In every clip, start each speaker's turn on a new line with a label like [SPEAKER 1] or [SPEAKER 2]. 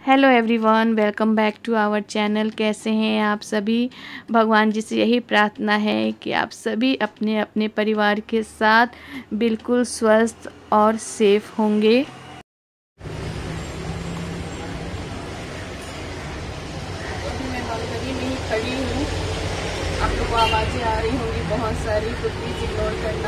[SPEAKER 1] Hello everyone, welcome back to our channel. कैसे हैं आप सभी। भगवान जी से यही प्रार्थना है कि आप सभी अपने अपने परिवार के साथ बिल्कुल स्वस्थ और सेफ होंगे। अभी मैं बालकनी में ही खड़ी हूँ। आप लोगों को आवाज़ें आ रही होंगी बहुत सारी, तो प्लीज़ इग्नोर करना।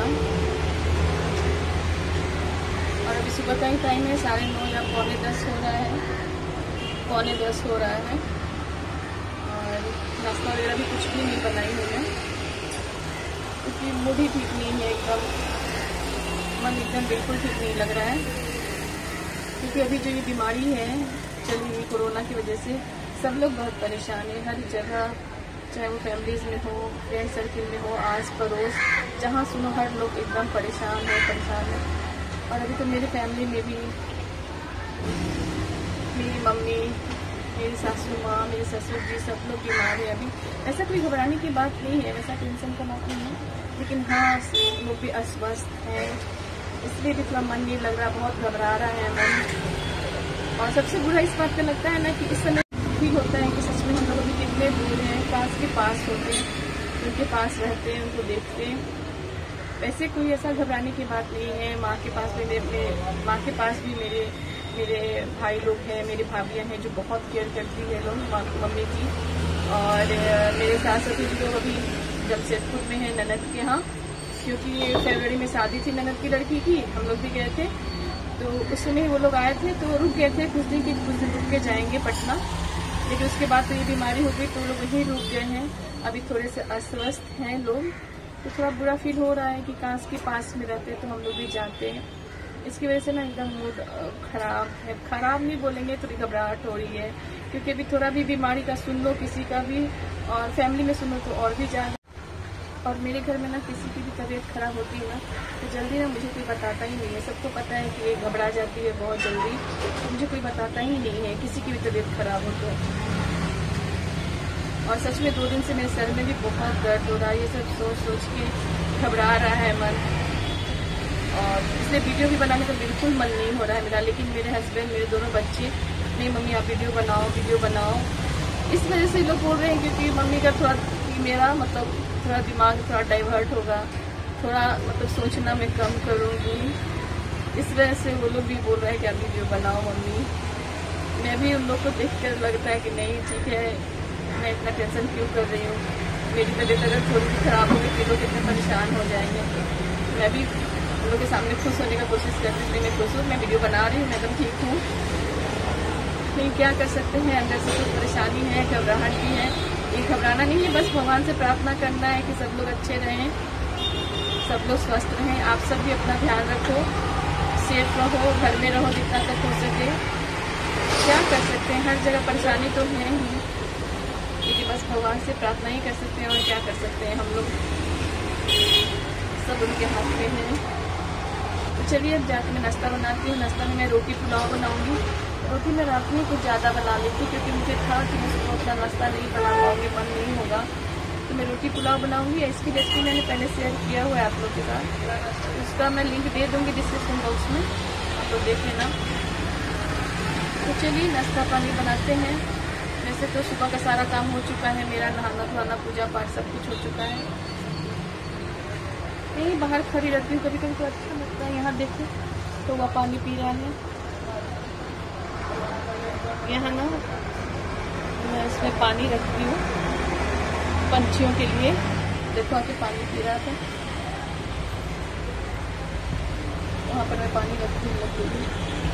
[SPEAKER 1] और अभी सुबह का ही टाइम है, 9:30 या 9:45 हो रहा है, 9:45 हो रहा है। और नाश्ता वगैरह भी कुछ भी नहीं बनाई हूँ मैं, क्योंकि मूड ही ठीक नहीं है, एकदम मन एकदम बिल्कुल ठीक नहीं लग रहा है। क्योंकि अभी जो ये बीमारी है चली हुई कोरोना की वजह से सब लोग बहुत परेशान है, हर जगह, चाहे वो फैमिलीज़ में हो, फ्रेंड सर्किल में हो, आस पड़ोस, जहाँ सुनो हर लोग एकदम परेशान है। और अभी तो मेरी फैमिली में भी मेरी मम्मी, मेरी सासू माँ, मेरे ससुर जी सब लोग बीमार हैं। अभी ऐसा कोई घबराने की बात नहीं है, वैसा टेंशन का बात नहीं है, लेकिन हाँ लोग भी अस्वस्थ हैं, इसलिए भी थोड़ा मन नहीं लग रहा, बहुत घबरा रहा है मन। और सबसे बुरा इस बात का लगता है ना कि इस समय ठीक होता है कि सच में हम लोग अभी कितने दूर हैं, काश के पास होते, उनके पास रहते हैं, उनको देखते। वैसे कोई ऐसा घबराने की बात नहीं है। माँ के पास भी माँ के पास भी मेरे भाई लोग हैं, मेरी भाभियाँ हैं जो बहुत केयर करती है लोग मम्मी की। और मेरे सास ससुर जी लोग अभी जमशेदपुर में हैं ननद के यहाँ, क्योंकि फरवरी में शादी थी ननद की लड़की की, हम लोग भी गए थे, तो उस समय वो लोग आए थे, तो रुक गए थे कुछ दिन रुक के जाएंगे पटना। लेकिन उसके बाद तो ये बीमारी हो गई, तो वो लोग वहीं रुक गए हैं। अभी थोड़े से अस्वस्थ हैं लोग, तो थोड़ा बुरा फील हो रहा है कि काश के पास में रहते तो हम लोग भी जाते हैं। इसकी वजह से ना एकदम मूड खराब है, खराब नहीं बोलेंगे, थोड़ी घबराहट हो रही है, क्योंकि अभी थोड़ा भी बीमारी का सुन लो किसी का भी, और फैमिली में सुनो तो और भी ज़्यादा। और मेरे घर में ना किसी की भी तबीयत खराब होती है ना, तो जल्दी ना मुझे कोई बताता ही नहीं है। सबको पता है कि ये घबरा जाती है बहुत जल्दी, तो मुझे कोई बताता ही नहीं है किसी की भी तबीयत खराब हो तो। और सच में 2 दिन से मेरे सर में भी बहुत दर्द हो रहा है, ये सब सोच के घबरा रहा है मन। और इसलिए वीडियो भी बनाने का बिल्कुल मन नहीं हो रहा है मेरा, लेकिन मेरे हस्बैंड, मेरे दोनों बच्चे, नहीं मम्मी आप वीडियो बनाओ। इस वजह से लोग बोल रहे हैं, क्योंकि मम्मी का थोड़ा मेरा मतलब थोड़ा दिमाग थोड़ा डाइवर्ट होगा, थोड़ा मतलब सोचना मैं कम करूँगी। इस वजह से वो लोग भी बोल रहे हैं कि आप वीडियो बनाओ मम्मी। मैं भी उन लोग को देख कर लगता है कि नहीं ठीक है, मैं इतना टेंशन क्यों कर रही हूँ, मेरी तबीयत अगर थोड़ी सी खराब होगी तो लोग कितने परेशान हो जाएंगे। मैं भी उन लोग के सामने खुश होने का कोशिश करती हूँ, मैं खुश हूँ, मैं वीडियो बना रही हूँ, मैं एकदम ठीक हूँ। नहीं क्या कर सकते हैं, अंदर से कुछ परेशानी है, घबराहट भी है। ये घबराना नहीं है, बस भगवान से प्रार्थना करना है कि सब लोग अच्छे रहें, सब लोग स्वस्थ रहें। आप सब भी अपना ध्यान रखो, सेफ रहो, घर में रहो जितना तक हो सके। क्या कर सकते हैं, हर जगह परेशानी तो है ही, लेकिन बस भगवान से प्रार्थना ही कर सकते हैं, और क्या कर सकते हैं हम लोग, सब उनके हाथ में है। तो चलिए अब जाके मैं नाश्ता बनाती हूँ। नाश्ता में मैं रोटी पुलाव बनाऊँगी। रोटी मैं रात में कुछ ज़्यादा बना ली थी, क्योंकि मुझे था कि मैं सुबह उतना नाश्ता नहीं बना पाऊँगी, मन नहीं होगा, तो मैं रोटी पुलाव बनाऊँगी। इसकी रेसिपी मैंने पहले शेयर किया हुआ है आप लोग के साथ, उसका मैं लिंक दे दूँगी डिस्क्रिप्शन बॉक्स में, आप लोग देख लेना। तो चलिए नाश्ता पानी बनाते हैं। वैसे तो सुबह का सारा काम हो चुका है मेरा, नहाना धोना, पूजा पाठ सब कुछ हो चुका है। यहीं बाहर खड़ी रहती हूँ, कभी कभी तो अच्छा लगता है। यहाँ देखो तो वह पानी पी रहा है, यहाँ ना मैं इसमें पानी रखती हूँ पंछियों के लिए। देखो आके पानी पी रहा था, वहाँ पर मैं पानी रखती हूँ लोग के लिए।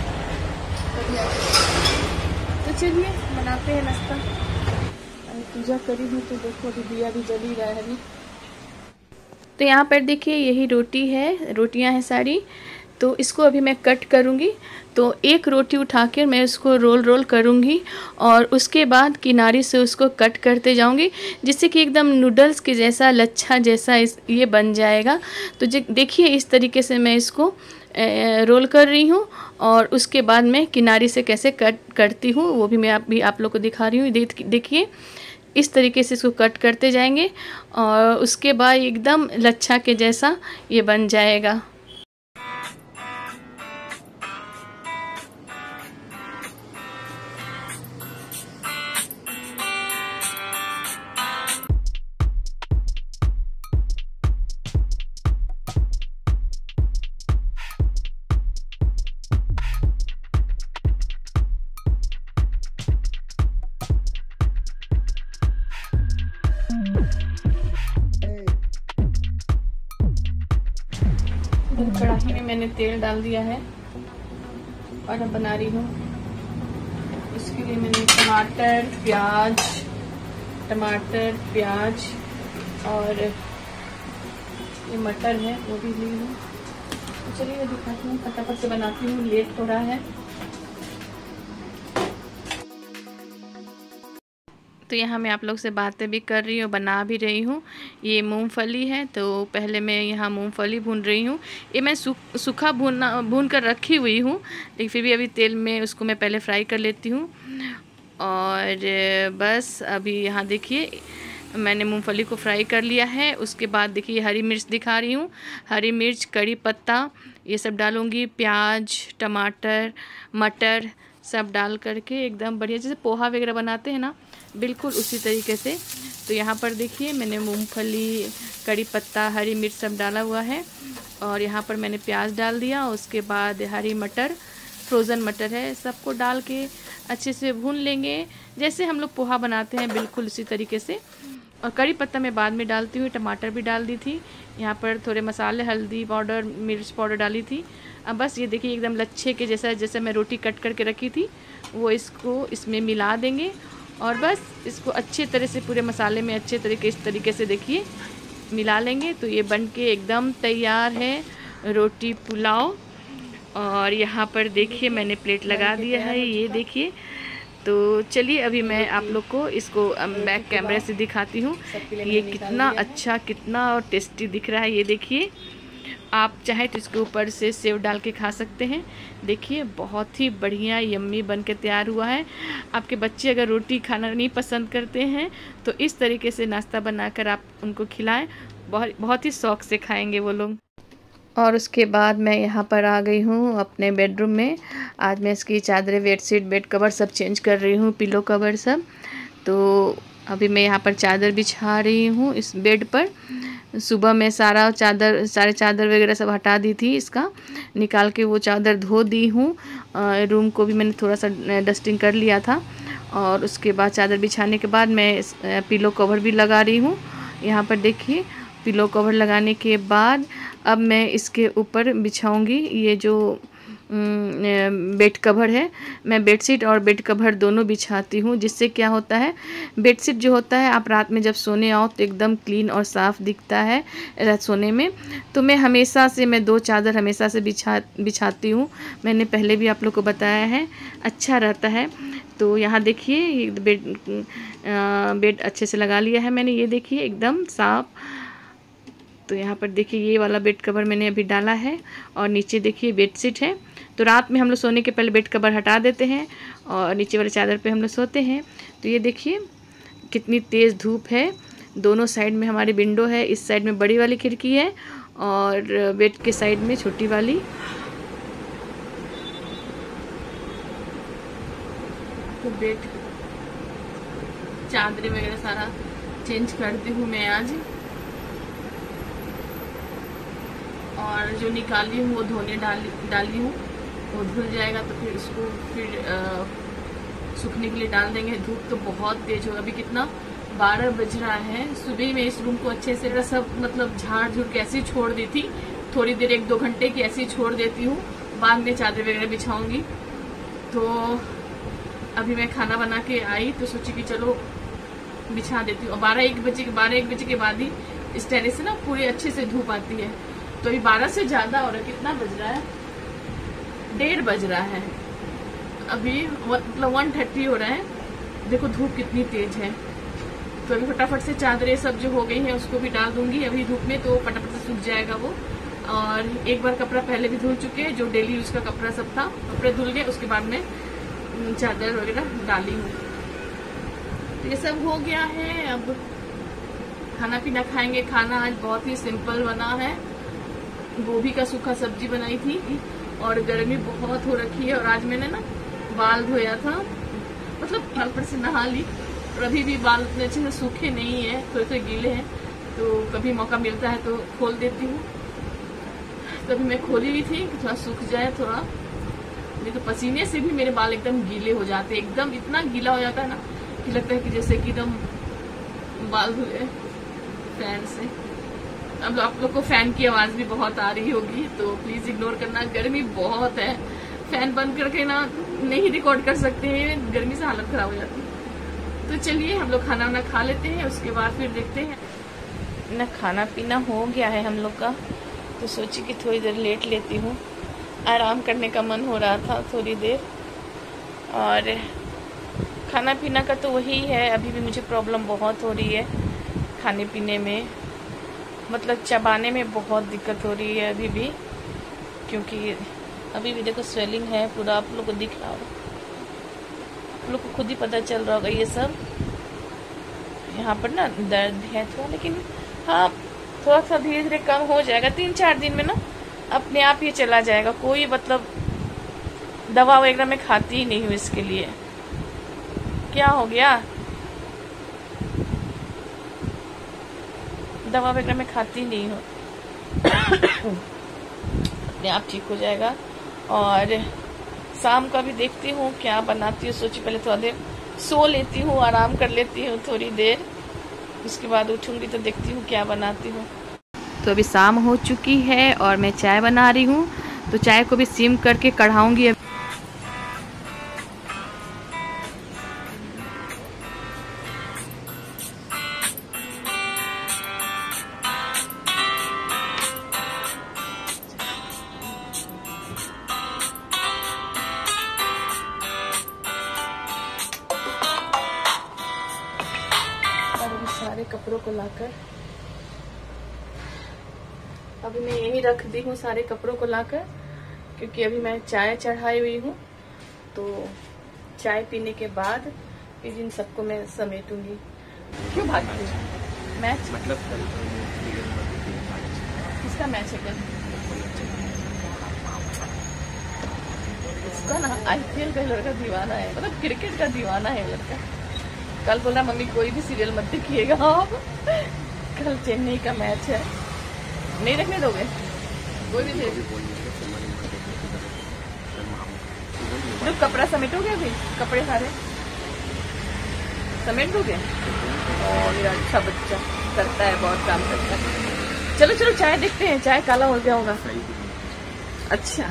[SPEAKER 1] तो चलिए बनाते हैं नाश्ता। अभी पूजा करी हूँ तो देखो अभी दिया भी जल ही रहा है अभी। तो यहाँ पर देखिए यही रोटी है, रोटियाँ हैं सारी, तो इसको अभी मैं कट करूँगी। तो एक रोटी उठा कर मैं उसको रोल करूँगी, और उसके बाद किनारे से उसको कट करते जाऊँगी, जिससे कि एकदम नूडल्स के जैसा, लच्छा जैसा ये बन जाएगा। तो देखिए इस तरीके से मैं इसको रोल कर रही हूँ, और उसके बाद मैं किनारे से कैसे कट करती हूँ वो भी मैं आप लोग को दिखा रही हूँ। देखिए इस तरीके से इसको कट करते जाएंगे, और उसके बाद एकदम लच्छा के जैसा ये बन जाएगा। मैंने तेल डाल दिया है और अब बना रही हूँ। इसके लिए मैंने टमाटर प्याज और ये मटर है वो भी ली हूँ। तो चलिए दिखाती हूँ, फटाफट से बनाती हूँ, लेट हो रहा है। तो यहाँ मैं आप लोग से बातें भी कर रही हूँ, बना भी रही हूँ। ये मूंगफली है, तो पहले मैं यहाँ मूंगफली भून रही हूँ। ये मैं सूखा भून कर रखी हुई हूँ, लेकिन फिर भी अभी तेल में उसको मैं पहले फ्राई कर लेती हूँ। और बस अभी यहाँ देखिए मैंने मूंगफली को फ्राई कर लिया है। उसके बाद देखिए हरी मिर्च दिखा रही हूँ, हरी मिर्च, कड़ी पत्ता, ये सब डालूँगी, प्याज, टमाटर, मटर सब डाल करके एकदम बढ़िया, जैसे पोहा वगैरह बनाते हैं ना, बिल्कुल उसी तरीके से। तो यहाँ पर देखिए मैंने मूंगफली, कड़ी पत्ता, हरी मिर्च सब डाला हुआ है और यहाँ पर मैंने प्याज डाल दिया। उसके बाद हरी मटर, फ्रोज़न मटर है, सबको डाल के अच्छे से भून लेंगे, जैसे हम लोग पोहा बनाते हैं बिल्कुल उसी तरीके से। और कड़ी पत्ता मैं बाद में डालती हूँ, टमाटर भी डाल दी थी। यहाँ पर थोड़े मसाले, हल्दी पाउडर, मिर्च पाउडर डाली थी। अब बस ये देखिए एकदम लच्छे के जैसा, जैसे मैं रोटी कट करके रखी थी वो इसको इसमें मिला देंगे और बस इसको अच्छे तरह से पूरे मसाले में अच्छे तरीके इस तरीके से देखिए मिला लेंगे। तो ये बन के एकदम तैयार है रोटी पुलाव। और यहाँ पर देखिए मैंने प्लेट लगा दिया है, ये देखिए। तो चलिए अभी मैं आप लोग को इसको बैक कैमरे से दिखाती हूँ, ये कितना अच्छा, कितना और टेस्टी दिख रहा है। ये देखिए, आप चाहे तो इसके ऊपर से सेव डाल के खा सकते हैं। देखिए बहुत ही बढ़िया यम्मी बन के तैयार हुआ है। आपके बच्चे अगर रोटी खाना नहीं पसंद करते हैं तो इस तरीके से नाश्ता बनाकर आप उनको खिलाएं, बहुत ही शौक़ से खाएंगे वो लोग। और उसके बाद मैं यहाँ पर आ गई हूँ अपने बेडरूम में। आज मैं इसकी चादरें, बेडशीट, बेड कवर सब चेंज कर रही हूँ, पिलो कवर सब। तो अभी मैं यहाँ पर चादर बिछा रही हूँ इस बेड पर। सुबह मैं सारे चादर वगैरह सब हटा दी थी, इसका निकाल के वो चादर धो दी हूँ। रूम को भी मैंने थोड़ा सा डस्टिंग कर लिया था। और उसके बाद चादर बिछाने के बाद मैं पिलो कवर भी लगा रही हूँ। यहाँ पर देखिए पिलो कवर लगाने के बाद अब मैं इसके ऊपर बिछाऊंगी ये जो बेड कवर है। मैं बेडशीट और बेड कवर दोनों बिछाती हूँ, जिससे क्या होता है, बेडशीट जो होता है आप रात में जब सोने आओ तो एकदम क्लीन और साफ़ दिखता है रात सोने में। तो मैं 2 चादर हमेशा से बिछाती हूँ। मैंने पहले भी आप लोग को बताया है, अच्छा रहता है। तो यहाँ देखिए बेड अच्छे से लगा लिया है मैंने, ये देखिए एकदम साफ़। तो यहाँ पर देखिए ये वाला बेड कवर मैंने अभी डाला है और नीचे देखिए बेडशीट है। तो रात में हम लोग सोने के पहले बेड कवर हटा देते हैं और नीचे वाले चादर पे हम लोग सोते हैं। तो ये देखिए कितनी तेज़ धूप है। दोनों साइड में हमारी विंडो है, इस साइड में बड़ी वाली खिड़की है और बेड के साइड में छोटी वाली। तो बेड चादरें वगैरह सारा चेंज करती हूँ मैं आज। और जो निकाली हूँ वो धोने डाली हूँ, वो धुल जाएगा तो फिर इसको सूखने के लिए डाल देंगे। धूप तो बहुत तेज होगा, अभी कितना 12 बज रहा है। सुबह में इस रूम को अच्छे से सब मतलब झाड़ झूड़ के ऐसे ही छोड़ दी थी, थोड़ी देर 1-2 घंटे की ऐसे ही छोड़ देती हूँ, बाद में चादर वगैरह बिछाऊंगी। तो अभी मैं खाना बना के आई तो सोची कि चलो बिछा देती हूँ। 12-1 बजे के बाद ही इस टेरेस से ना पूरी अच्छे से धूप आती है। तो अभी 12 से ज़्यादा हो रहा है, कितना बज रहा है, 1:30 बज रहा है, अभी मतलब 1:30 हो रहा है। देखो धूप कितनी तेज है। तो अभी फटाफट से चादरें सब जो हो गई हैं उसको भी डाल दूंगी अभी धूप में, तो फटाफट से सूख जाएगा वो। और एक बार कपड़ा पहले भी धुल चुके हैं, जो डेली यूज का कपड़ा सब था, कपड़े धुल गए, उसके बाद में चादर वगैरह डाली हूँ। तो ये सब हो गया है, अब खाना पीना खाएंगे। खाना आज बहुत ही सिंपल बना है, गोभी का सूखा सब्जी बनाई थी और गर्मी बहुत हो रखी है। और आज मैंने ना बाल धोया था, मतलब बाल पर से नहा ली और अभी भी बाल उतने अच्छे से सूखे नहीं है, थोड़े गीले हैं। तो कभी मौका मिलता है तो खोल देती हूँ। तो अभी मैं खोली हुई थी कि थोड़ा सूख जाए थोड़ा, नहीं तो पसीने से भी मेरे बाल एकदम गीले हो जाते हैं, एकदम इतना गीला हो जाता है ना कि लगता है कि जैसे कि एकदम बाल धुले फैन से। अब आप लोग को फैन की आवाज भी बहुत आ रही होगी, तो प्लीज इग्नोर करना। गर्मी बहुत है, फैन बंद करके ना नहीं रिकॉर्ड कर सकते हैं, गर्मी से हालत खराब हो जाती है। तो चलिए हम लोग खाना वाना खा लेते हैं, उसके बाद फिर देखते हैं ना। खाना पीना हो गया है हम लोग का, तो सोची कि थोड़ी देर लेट लेती हूँ। आराम करने का मन हो रहा था थोड़ी देर, और खाना पीना का तो वही है। अभी भी मुझे प्रॉब्लम बहुत हो रही है खाने पीने में, मतलब चबाने में बहुत दिक्कत हो रही है अभी भी, क्योंकि अभी भी देखो स्वेलिंग है पूरा, आप लोग को दिख रहा होगा, आप लोग को खुद ही पता चल रहा होगा। ये सब यहाँ पर ना दर्द है थोड़ा, लेकिन हाँ थोड़ा सा धीरे धीरे कम हो जाएगा। 3-4 दिन में ना अपने आप ये चला जाएगा। कोई मतलब दवा वगैरह मैं खाती ही नहीं हूँ इसके लिए। क्या हो गया, दवा वगैरह मैं खाती नहीं हूँ अपने आप ठीक हो जाएगा। और शाम का भी देखती हूँ क्या बनाती हूँ। सोची पहले थोड़ा देर सो लेती हूँ, आराम कर लेती हूँ थोड़ी देर, उसके बाद उठूंगी तो देखती हूँ क्या बनाती हूँ। तो अभी शाम हो चुकी है और मैं चाय बना रही हूँ, तो चाय को भी सिम करके कढ़ाऊंगी। सारे कपड़ों को लाकर अभी मैं यही रख दी हूँ, सारे कपड़ों को लाकर, क्योंकि अभी मैं चाय चढ़ाई हुई हूँ। तो चाय पीने के बाद फिर इन सबको मैं समेटूंगी। क्यों भागती हूँ? मैच मतलब किसका मैच है कल? इसका ना IPL का लड़का दीवाना है, मतलब क्रिकेट का दीवाना है लड़का। कल बोला मम्मी कोई भी सीरियल मत देखिएगा आप, कल चेन्नई का मैच है, नहीं देखने दोगे कोई भी सीरियल? तो कपड़ा समेटोगे अभी? कपड़े सारे समेट दोगे? और मेरा अच्छा बच्चा करता है, बहुत काम करता है। चलो चलो चाय देखते हैं, चाय काला हो गया होगा। अच्छा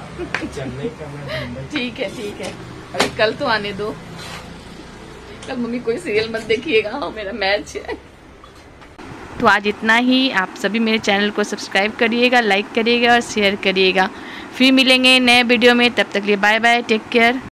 [SPEAKER 1] ठीक है ठीक है, अभी कल तो आने दो। कल मम्मी कोई सीरियल मत देखिएगा, मेरा मैच है। तो आज इतना ही। आप सभी मेरे चैनल को सब्सक्राइब करिएगा, लाइक करिएगा और शेयर करिएगा। फिर मिलेंगे नए वीडियो में, तब तक लिए बाय बाय, टेक केयर।